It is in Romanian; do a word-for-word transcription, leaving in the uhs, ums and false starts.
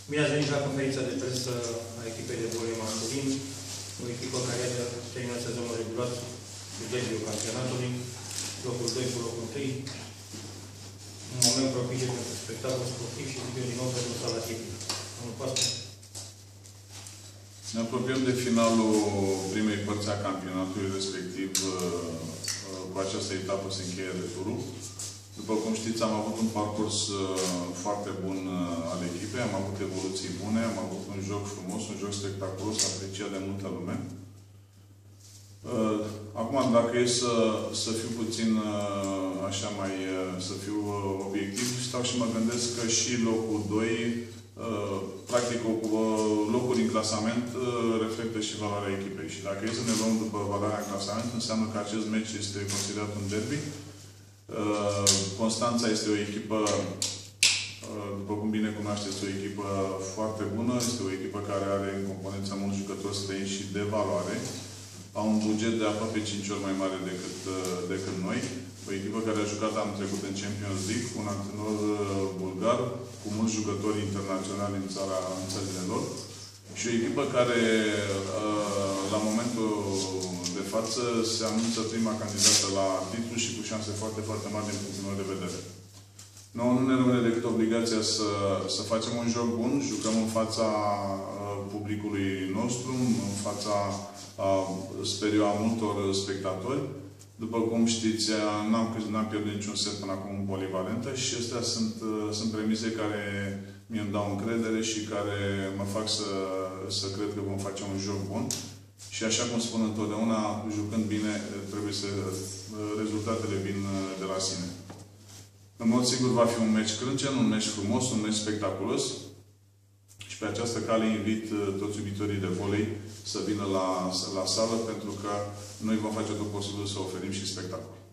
Bine ați venit la conferința de presă a echipei de volei masculin, o echipă care a terminat sezonul regulat cu derbiul campionatului, locul doi cu locul trei. Un moment propice pentru spectacol sportiv și video din nou pentru sala tipică. Domnul Pascu. Ne apropiem de finalul primei părți a campionatului, respectiv cu această etapă se încheie returul. După cum știți, am avut un parcurs foarte bun al echipei, am avut evoluții bune, am avut un joc frumos, un joc spectaculos, apreciat de multă lume. Acum, dacă e să, să fiu puțin așa mai, să fiu obiectiv, stau și mă gândesc că și locul doi, practic locul din clasament reflectă și valoarea echipei. Și dacă e să ne luăm după valoarea în clasament, înseamnă că acest meci este considerat un derby. Constanța este o echipă, după cum bine cunoașteți, o echipă foarte bună, este o echipă care are în componență mulți jucători străini și de valoare. Au un buget de aproape cinci ori mai mare decât, decât noi. O echipă care a jucat anul trecut în Champions League, cu un antrenor bulgar, cu mulți jucători internaționali în, țara, în țările lor. Și o echipă care, la momentul de față, se anunță prima candidată la titlu și cu șanse foarte, foarte mari din punctul meu de vedere. Noi nu ne rămâne decât obligația să, să facem un joc bun, jucăm în fața publicului nostru, în fața, sper eu, a multor spectatori. După cum știți, n-am pierdut niciun set până acum în polivalentă și astea sunt, sunt premize care mi-mi dau încredere și care mă fac să, să cred că vom face un joc bun. Și așa cum spun întotdeauna, jucând bine, trebuie să rezultatele vin de la sine. În mod sigur va fi un meci crâncen, un meci frumos, un meci spectaculos. Și pe această cale invit toți iubitorii de volei să vină la, la sală, pentru că noi vom face tot posibil să oferim și spectacol.